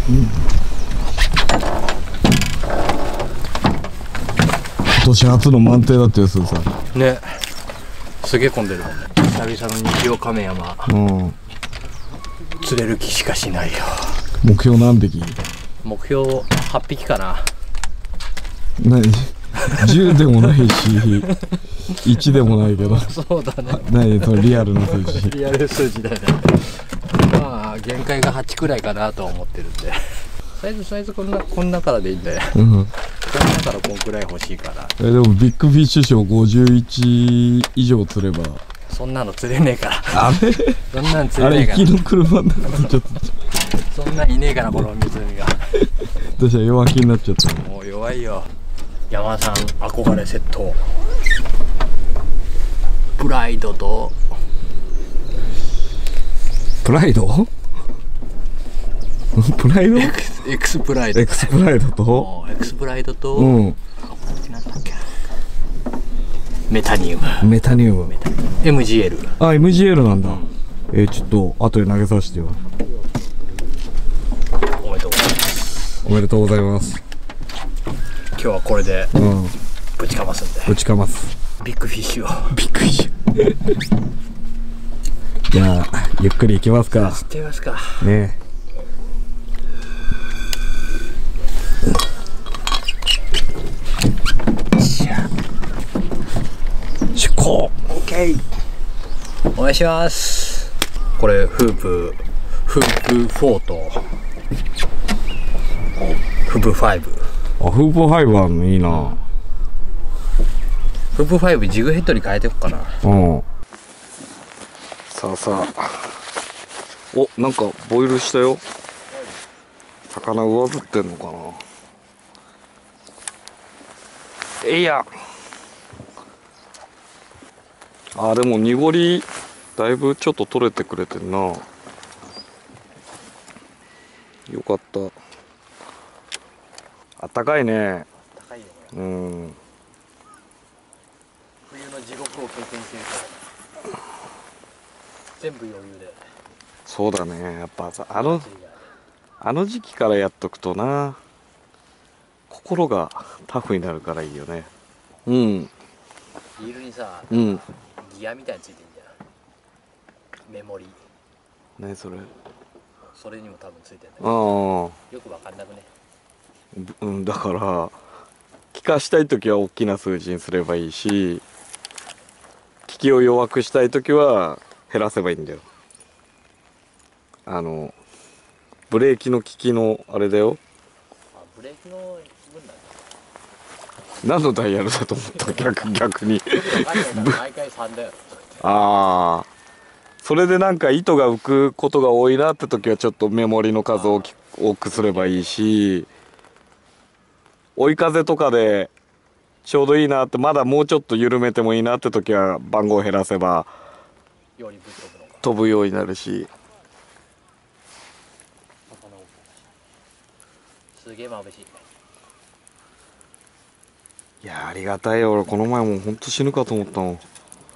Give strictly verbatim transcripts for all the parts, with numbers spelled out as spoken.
うん、今年初の満点だってやつさね。すげえ混んでるもんね。久々の日曜亀山、うん、釣れる気しかしないよ。 目標何匹？ 目標はっぴきかな。 何じゅうでもないしいちでもないけど。 そうだね。 何そのリアルな数字。 リアル数字だね。まあ限界がはちくらいかなとは思ってるんで、サイズサイズこんなこんなからでいいんだよ、うん、こんなからこんくらい欲しいから。 えでもビッグフィッシュ賞ごじゅういち以上釣れば。 そんなの釣れねえから。 あれそんなん釣れねえから。 あれ行きの車になってちょっとそんなんいねえからこの湖が。 私は弱気になっちゃった。 もう弱いよ。山さん憧れセット、プライドとプライドプライド X プライド X プライドと X プライドと、 うん、 なんだっけ、メタニウムメタニウムエムジーエル。 あ エムジーエル なんだ、うん、えー、ちょっと後で投げさせてよ。 おめでとうございます。 おめでとうございます。 今日はこれでぶちかますんで、 うん、ぶちかますビッグフィッシュを。 ビッグフィッシュじゃあゆっくり行きますか。 行ってみますかね。出航。 オッケー。お願いします。これフープフープフォーとフープファイブ。 あ、フープファイブあるのいいな、うん、 フープファイブジグヘッドに変えておくかな。 うん。さあさあ、お、なんかボイルしたよ。魚上ずってんのかな。えいや。あ、でも濁りだいぶちょっと取れてくれてんな。よかった。あったかいね。 高いよね。 うん。 冬の地獄を経験してるから全部余裕で。 そうだね。やっぱさ、あのあの時期からやっとくとな、心がタフになるからいいよね。うん。 リールにさ、 うん、 ギアみたいについてんじゃん。メモリ。 何それ。 それにも多分ついてんだけど、よくわかんなくね。 うん、だから効かしたい時は大きな数字にすればいいし、効きを弱くしたい時は減らせばいいんだよ。あのブレーキの効きのあれだよ。 あ、ブレーキの分なんだ。 何のダイヤルだと思った。逆逆に毎回さんだよ。 ああ、それでなんか糸が浮くことが多いなって時はちょっとメモリの数を多くすればいいし、追い風とかでちょうどいいなって、まだもうちょっと緩めてもいいなって時は番号を減らせば飛ぶようになるし。 すげえ眩しい。 いや、ありがたいよ。俺この前もうほんと死ぬかと思ったもん。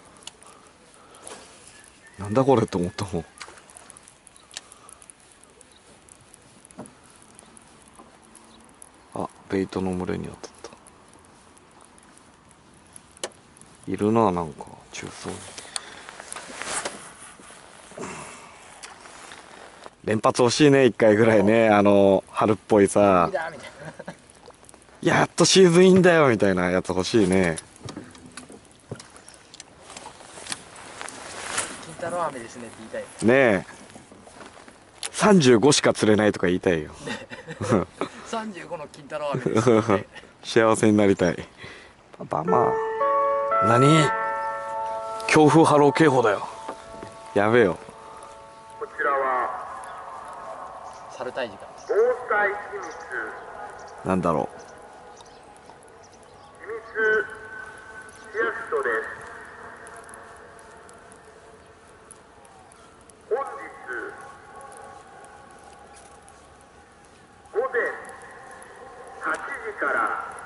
なんだこれって思ったもん。あ、ベイトの群れに当たった。いるな、なんか中層に。連発欲しいね、一回ぐらいね。あの春っぽいさ、やっとシーズンインだよみたいなやつ欲しいね。 金太郎飴ですねって言いたいね。えさんじゅうごしか釣れないとか言いたいよさんじゅうごの金太郎飴ですね幸せになりたい。パパ、まあ何強風波浪警報だよ。やべえよ。 こちらはサルタイジか。 防災秘密。 なんだろう。 秘密シアストです。本日午前はちじから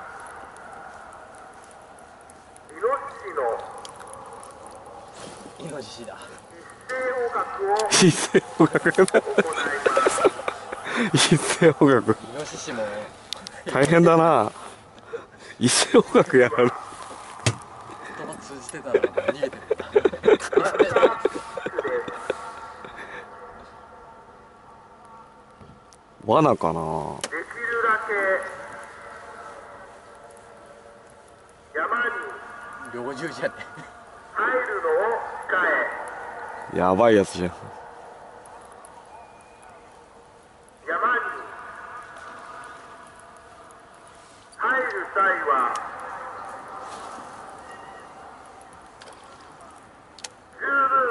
イノシシのイノシシだ。 一斉捕獲を一斉捕獲行います。 一斉捕獲イノシシも大変だな。一斉捕獲やられる。 言葉通じてたら逃げてる。 罠かな。 できるだけ山に猟銃じゃね入るのを控え、 やばいやつじゃん。 山に入る際は十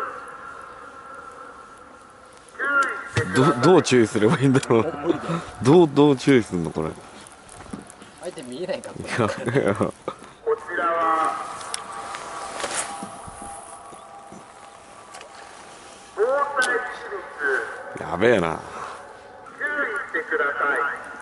分注意してください。 どどう注意すればいいんだろう。 無理だよ。 どうどう注意するのこれ。い相手見えないからやいやこちらは防災機密、 やべえな。 注意してください。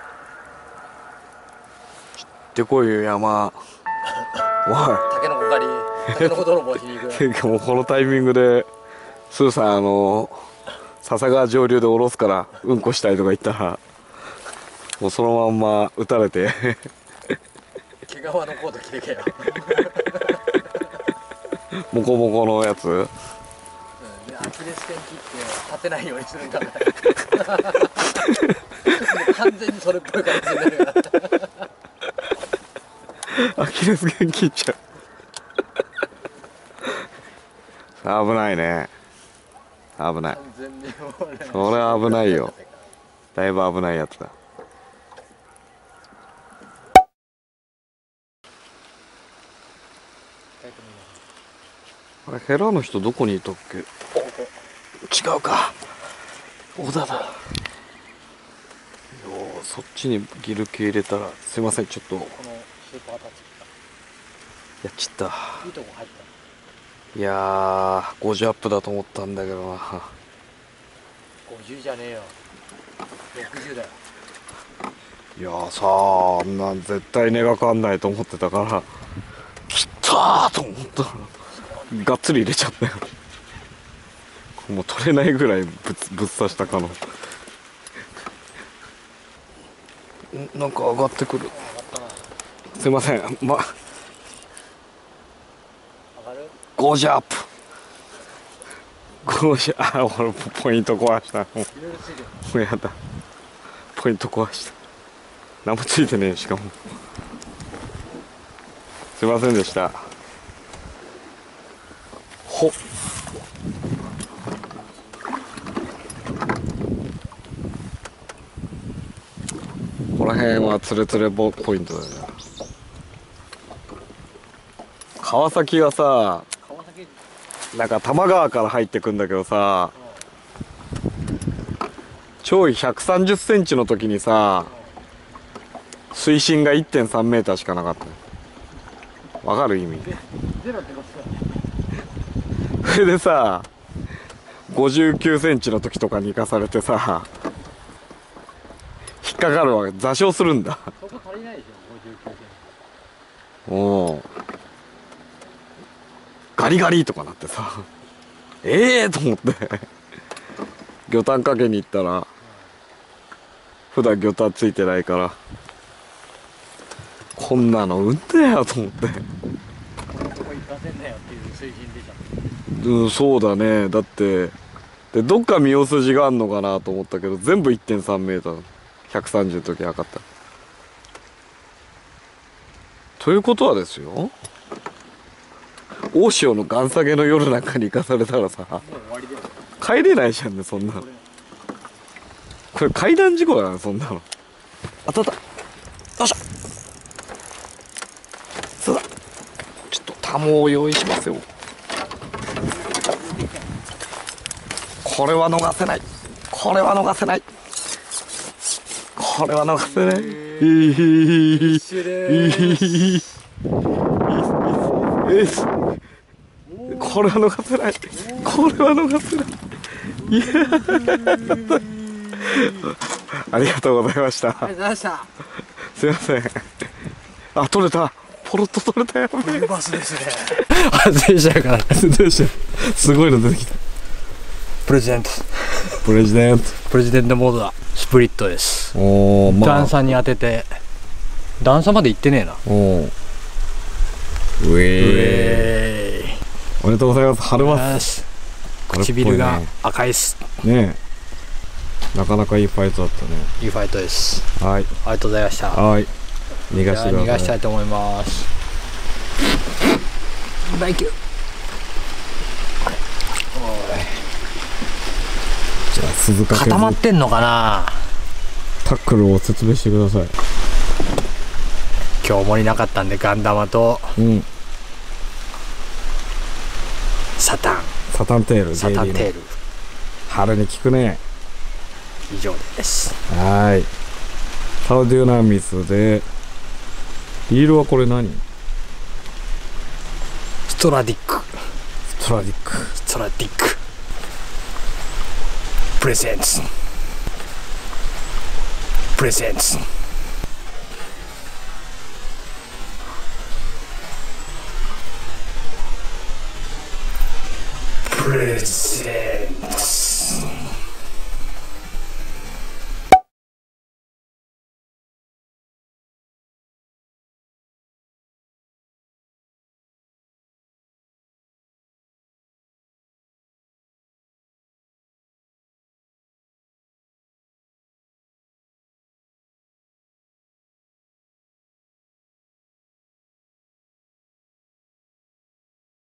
行ってこいよ山。おタケノコ狩りタケノコ泥棒しに行い。 く。 てかもうこのタイミングでスーさんあの笹川上流で下ろすからうんこしたいとか言ったらもうそのまんま撃たれて毛皮のコート着てけよ。 モコモコのやつ。 うん、でアキレス腱切って立てないようにするんだから。もう完全にそれっぽい感じになるから。 アキレス腱切っちゃう。危ないね。危ない。 完全に俺それは危ないよ。だいぶ危ないやつだ。あれヘラの人どこにいたっけ。違うか。小田だ。よーそっちにギル系入れたらすいませんちょっとこのスーパータッチやっちった。 いいとこ入った。 いやーごじゅうアップだと思ったんだけどな。 ごじゅうじゃねえよ。ろくじゅうだよ。 いやーさああんなん絶対根がかんないと思ってたからきったーと思ったらがっつり入れちゃったよ。もう取れないぐらいぶつぶっ刺したかの。んなんか上がってくる。すいませんま上がる？ ごじゅうアップごじゅうあ俺ポイント壊した。もういろいろついてる。 もうやだポイント壊した。何もついてねえしかも。すいませんでした。ほっこの辺はツレツレポイントだよね。川崎がさ川崎。 なんか多摩川から入ってくんだけどさ潮位ひゃくさんじゅっセンチの時にさ水深が いってんさんメーターしかなかった。わかる意味。 ゼロってことだね。 それでさごじゅうきゅうセンチの時とかに行かされてさ引っかかるわけ。座礁するんだ。 そこ足りないでしょ。ごじゅうきゅうセンチ。 おおガリガリとかなってさええー、と思って魚探かけに行ったら普段魚探ついてないからこんなのうんだよと思って。 ここ行かせんなよっていう水準出ちゃった。 うんそうだね。だってでどっか見よう筋があんのかなと思ったけど全部 いってんさんメーターひゃくさんじゅうの時測った。ということはですよ大潮のガン下げの夜なんかに行かされたらさもう終わりだよ。 帰れないじゃんねそんなの。これ階段事故だなそんなの。当たった。よいしょ。そうだちょっとタモを用意しますよ。これは逃せない。これは逃せない。これは逃せない。えー、 一周でーす。 えー、これは逃せない。これは逃せない。いやーありがとうございました。 ありがとうございました。 すいません。あ、取れた。ポロッと取れたよ。 フルバスですね。外れちゃうから。 どうしたすごいの出てきた。 プレジデント。 プレジデント。 プレジデントモードだ。出ブリッドです。 おお、まあ段差に当てて、段差まで行ってねえな。 おお、うえー、おめでとうございます。春ます。 唇が赤いっすねえ、なかなかいいファイトだったね。 いいファイトです。 はい、 ありがとうございました。 はい、逃がしてください。 逃がしたいと思います。バイキュー。 じゃあ鈴掛け固まってんのかな。 タックルを説明してください。 今日盛りなかったんで、ガンダマと、 うん、 サタンサタンテール、 サタンテール、 春に効くね。 以上です。 はい、サウデューナミスで、リールはこれ何？ ストラディックストラディックストラディックプレゼンツプレゼンツプレゼンツ